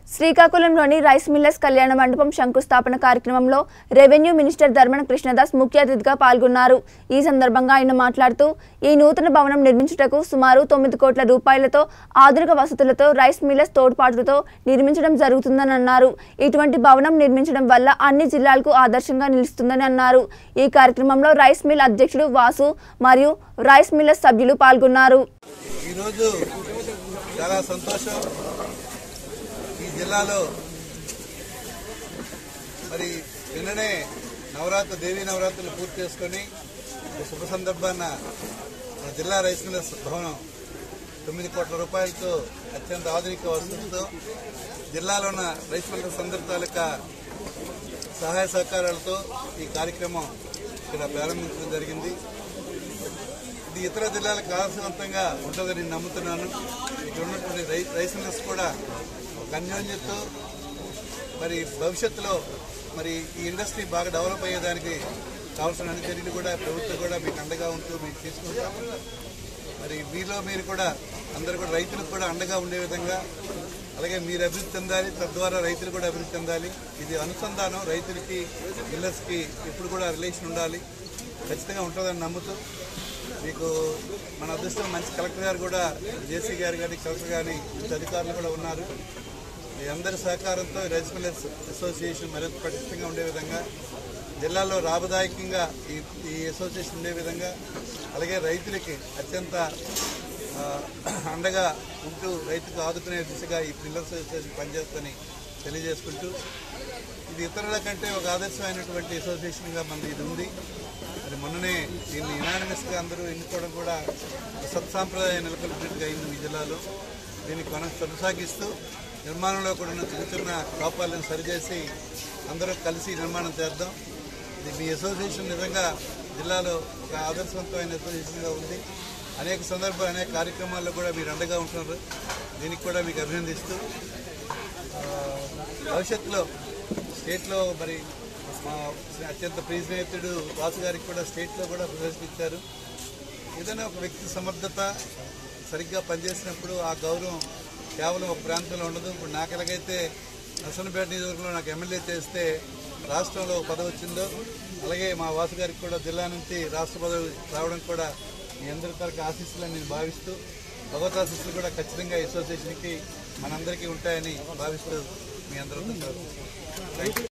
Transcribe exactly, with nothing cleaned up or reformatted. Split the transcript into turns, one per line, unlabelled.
శ్రీకాకుళంలోని rice millers కళ్యాణ మండపం శంకుస్థాపన కార్యక్రమంలో రెవెన్యూ మినిస్టర్ ధర్మన కృష్ణదాస్ ముఖ్య అతిథిగా పాల్గొన్నారు। ఈ సందర్భంగా ఆయన మాట్లాడుతూ ఈ నూతన భవనం నిర్మించుటకు సుమారు తొమ్మిది కోట్ల రూపాయలతో ఆధునిక వసతులతో రైస్ మిల్లర్స్ తోడ్పాటుతో నిర్మించడం జరుగుతుందని అన్నారు। ఇటువంటి భవనం నిర్మించడం వల్ల అన్ని జిల్లాలకు ఆదర్శంగా నిలుస్తుందని అన్నారు। ఈ కార్యక్రమంలో రైస్ మిల్ అధ్యక్షుడు వాసు మరియు రైస్ మిల్లర్స్ సభ్యులు పాల్గొన్నారు।
ఈ రోజు చాలా సంతోషం। ఈ జిల్లాలో మరి నిన్ననే నవరాత్రి దేవీ నవరాత్రులు పూర్తి చేసుకుని శుభ సందర్భాన జిల్లా రైస్ మిల్లర్స్ భవనం తొమ్మిది కోట్ల రూపాయలతో అత్యంత ఆధునిక వసతులతో జిల్లాలో ఉన్న రైస్ మిల్లర్స్ అందరి తాలూకా సహాయ సహకారాలతో ఈ కార్యక్రమం ఇక్కడ ప్రారంభించడం జరిగింది। ఇది ఇతర జిల్లాలకు ఆదర్శవంతంగా ఉంటుందని నేను నమ్ముతున్నాను। ఇక్కడ ఉన్నటువంటి రైస్ మిల్లర్స్ కూడా ఒక అన్యోన్యతతో మరి భవిష్యత్తులో మరి ఈ ఇండస్ట్రీ బాగా డెవలప్ అయ్యేదానికి కావాల్సిన అన్ని చర్యలు కూడా ప్రభుత్వం కూడా మీకు అండగా ఉంటూ మీకు తీసుకుంటాం। మరి మీలో మీరు కూడా అందరూ కూడా రైతులకు కూడా అండగా ఉండే విధంగా అలాగే మీరు అభివృద్ధి చెందాలి, తద్వారా రైతులు కూడా అభివృద్ధి చెందాలి। ఇది అనుసంధానం రైతులకి మిల్లర్స్కి ఎప్పుడు కూడా రిలేషన్ ఉండాలి, ఖచ్చితంగా ఉంటుందని నమ్ముతూ మీకు మన అదృష్టం మంచి కలెక్టర్ గారు కూడా జేసీ గారు కానీ కలెక్టర్ కానీ ఇంత అధికారులు కూడా ఉన్నారు। మీ అందరి సహకారంతో రైస్ మిల్లర్స్ అసోసియేషన్ మరింత పటిష్టంగా ఉండే విధంగా జిల్లాలో లాభదాయకంగా ఈ ఈ అసోసియేషన్ ఉండే విధంగా అలాగే రైతులకి అత్యంత అండగా ఉంటూ రైతుకు ఆదుకునే దిశగా ఈ మిల్లర్స్ అసోసియేషన్ పనిచేస్తుందని తెలియజేసుకుంటూ ఇది ఇతరుల కంటే ఒక ఆదర్శమైనటువంటి అసోసియేషన్గా మనది ఇది ఉంది। మరి మొన్ననే దీన్ని యునానిమస్గా అందరూ ఎన్నుకోవడం కూడా సత్సాంప్రదాయం నెలకొల్పినట్టుగా అయింది ఈ జిల్లాలో। దీన్ని మనం కొనసాగిస్తూ నిర్మాణంలో కూడా ఉన్న చిన్న చిన్న లోపాలను సరిచేసి అందరూ కలిసి నిర్మాణం చేద్దాం। ఇది మీ అసోసియేషన్ నిజంగా జిల్లాలో ఒక ఆదర్శవంతమైన అసోసియేషన్గా ఉంది। అనేక సందర్భాలు అనేక కార్యక్రమాల్లో కూడా మీరు అండగా ఉంటున్నారు, దీనికి కూడా మీకు అభినందిస్తూ భవిష్యత్తులో స్టేట్లో మరి మా అత్యంత ప్రియ స్నేహితుడు వాసు గారికి కూడా స్టేట్లో కూడా ప్రదర్శన ఇచ్చారు। ఏదైనా ఒక వ్యక్తి సమర్థత సరిగ్గా పనిచేసినప్పుడు ఆ గౌరవం కేవలం ఒక ప్రాంతంలో ఉండదు। ఇప్పుడు నాకు ఎలాగైతే నర్సన్నపేట నియోజకవర్గంలో నాకు ఎమ్మెల్యే చేస్తే రాష్ట్రంలో పదవి వచ్చిందో అలాగే మా వాసు గారికి కూడా జిల్లా నుంచి రాష్ట్ర పదవి రావడం కూడా మీ అందరి తరగతి ఆశీస్సులని నేను భావిస్తూ భగవత్ ఆశీస్సులు కూడా ఖచ్చితంగా అసోసియేషన్కి మనందరికీ ఉంటాయని భావిస్తూ మీ అందరూ